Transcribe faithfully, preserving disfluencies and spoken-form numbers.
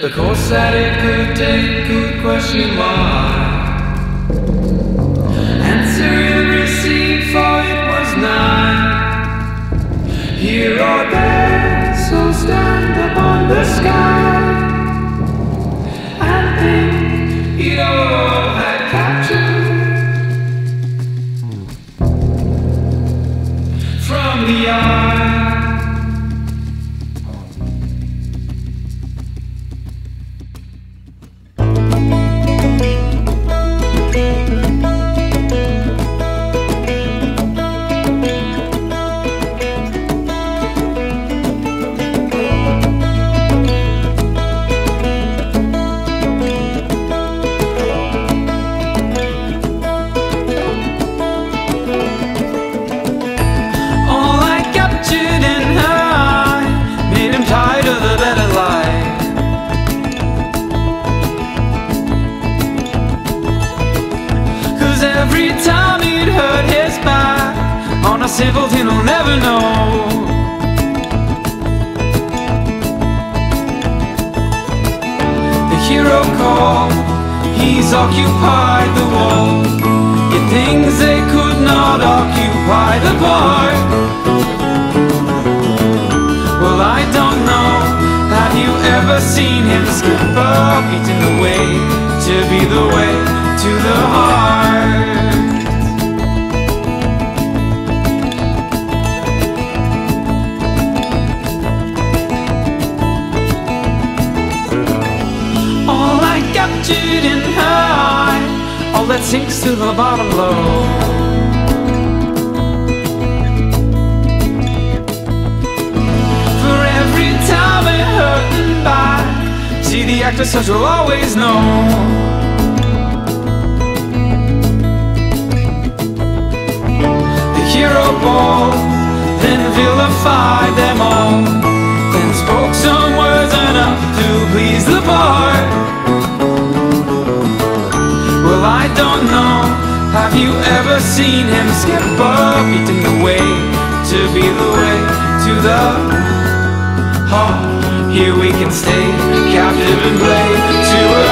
The course that it could take could question why. Answer ill received, for it was nigh. Here or there, so stand upon the sky and think it all had captured from the eye. Every time he'd hurt his back on a simpleton he'll never know. The hero called, he's occupied the wall. Yet things they could not occupy the bar. Well, I don't know, have you ever seen him skip a beat in the way to be the way to the heart? All I captured in her eye, all that sinks to the bottom low. For every time it hurt and back, see the actor such will always know. Hero ball, then vilified them all, then spoke some words enough to please the bar. Well, I don't know, have you ever seen him skip a beat in the way to be the way to the heart? Here we can stay captive and play to a